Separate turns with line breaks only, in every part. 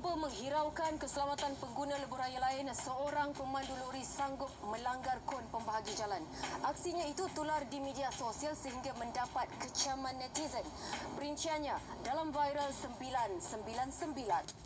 Tanpa menghiraukan keselamatan pengguna lebuh raya lain, seorang pemandu lori sanggup melanggar kon pembahagi jalan. Aksinya itu tular di media sosial sehingga mendapat kecaman netizen. Perinciannya dalam Viral 999.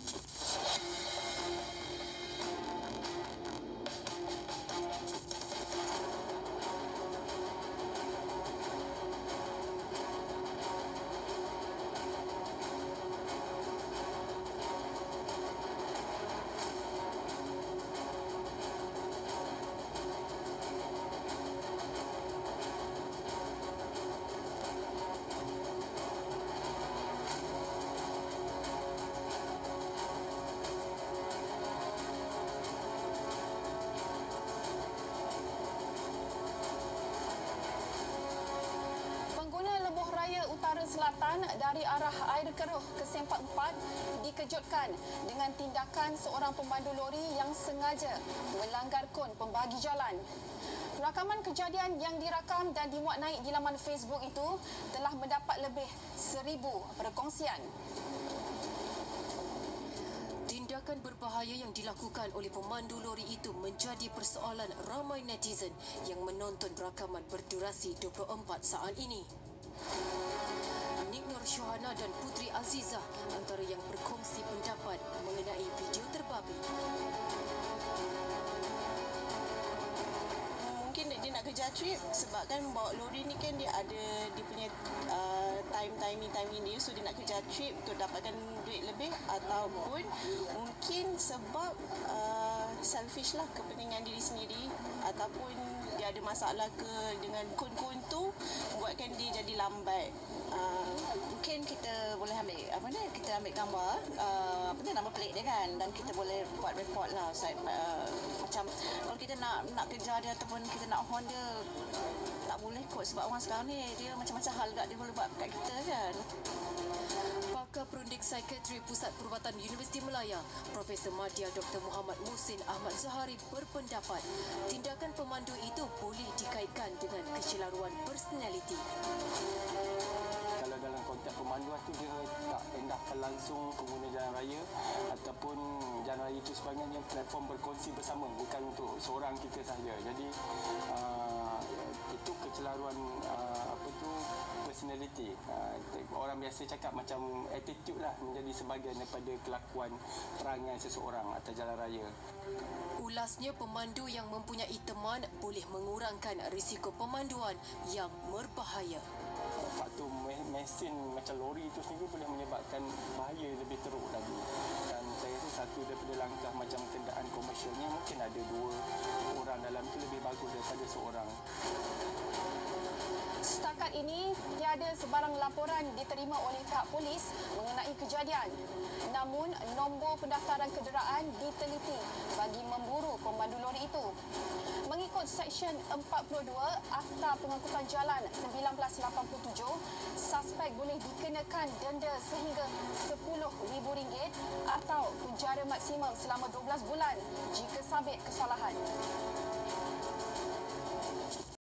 Utara Selatan dari arah Air Keruh ke Sempak 4 dikejutkan dengan tindakan seorang pemandu lori yang sengaja melanggar kon pembagi jalan. Rakaman kejadian yang dirakam dan dimuat naik di laman Facebook itu telah mendapat lebih 1,000 perkongsian. Tindakan berbahaya yang dilakukan oleh pemandu lori itu menjadi persoalan ramai netizen yang menonton rakaman berdurasi 24 saat ini. Nik Nur Syohana dan Putri Azizah antara yang berkongsi pendapat mengenai video terbabi.
Mungkin dia nak kerja trip sebab kan bawa lori ni kan dia ada dia punya timing dia, so dia nak kerja trip untuk dapatkan duit lebih, ataupun mungkin sebab selfish lah, kepentingan diri sendiri, ataupun dia ada masalah dengan kon-kon tu buatkan dia jadi lambat.
Mungkin kita boleh ambil kita ambil gambar nama pelik dia kan, dan kita boleh buat report lah macam kalau kita nak kejar dia ataupun kita nak horn dia, tak boleh kot sebab orang sekarang ni dia macam-macam hal dia boleh buat kat kita kan.
Pakar Perunding Psikiatri Pusat Perubatan Universiti Melaya, Profesor Madya Dr. Muhammad Muhsin Ahmad Zahari berpendapat tindakan pemandu itu boleh dikaitkan dengan kecelaruan personaliti.
Kalau dalam konteks pemanduan tu dia tak endahkan langsung pengguna jalan raya ataupun jalan raya itu sebenarnya platform berkongsi bersama, bukan untuk seorang kita sahaja. Jadi itu kecelaruan personality. Orang biasa cakap macam attitude lah, menjadi sebahagian daripada kelakuan perangai seseorang atas jalan raya.
Ulasnya, pemandu yang mempunyai teman boleh mengurangkan risiko pemanduan yang berbahaya.
Faktor mesin macam lori itu sendiri boleh menyebabkan bahaya lebih teruk lagi. Dan saya rasa satu daripada langkah macam kenderaan komersial ni mungkin ada 2 orang dalam itu lebih bagus daripada seorang.
Setakat ini, tiada sebarang laporan diterima oleh pihak polis mengenai kejadian. Namun, nombor pendaftaran kenderaan diteliti bagi memburu pemandu lori itu. Mengikut Seksyen 42 Akta Pengangkutan Jalan 1987, suspek boleh dikenakan denda sehingga RM10,000 atau penjara maksimum selama 12 bulan jika sabit kesalahan.